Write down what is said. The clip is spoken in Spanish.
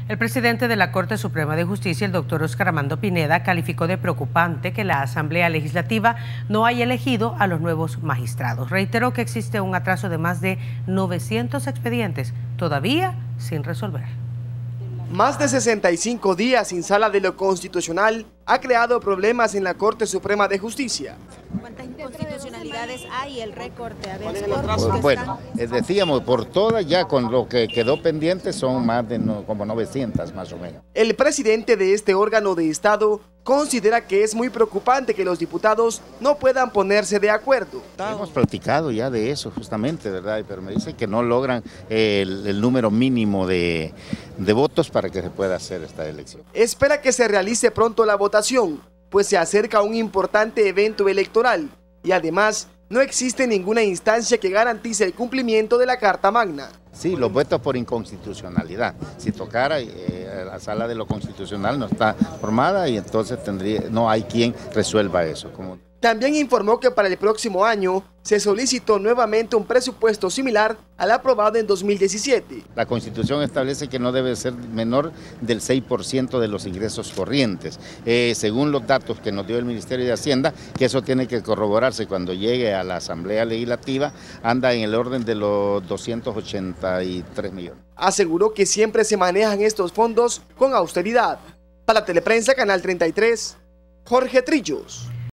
El presidente de la Corte Suprema de Justicia, el doctor Oscar Armando Pineda, calificó de preocupante que la Asamblea Legislativa no haya elegido a los nuevos magistrados. Reiteró que existe un atraso de más de 900 expedientes todavía sin resolver. Más de 65 días sin sala de lo constitucional ha creado problemas en la Corte Suprema de Justicia. ¿Cuántas inconstitucionalidades hay? El récord de habeas corpus. Bueno, decíamos, por todas ya con lo que quedó pendiente son más de como 900 más o menos. El presidente de este órgano de Estado considera que es muy preocupante que los diputados no puedan ponerse de acuerdo. Hemos platicado ya de eso justamente, ¿verdad? Pero me dicen que no logran el número mínimo de votos para que se pueda hacer esta elección. Espera que se realice pronto la votación, pues se acerca un importante evento electoral y además no existe ninguna instancia que garantice el cumplimiento de la Carta Magna. Sí, los votos por inconstitucionalidad. Si tocara, la sala de lo constitucional no está formada y entonces no hay quien resuelva eso. También informó que para el próximo año se solicitó nuevamente un presupuesto similar al aprobado en 2017. La Constitución establece que no debe ser menor del 6% de los ingresos corrientes. Según los datos que nos dio el Ministerio de Hacienda, que eso tiene que corroborarse cuando llegue a la Asamblea Legislativa, anda en el orden de los 283 millones. Aseguró que siempre se manejan estos fondos con austeridad. Para Teleprensa, Canal 33, Jorge Trillos.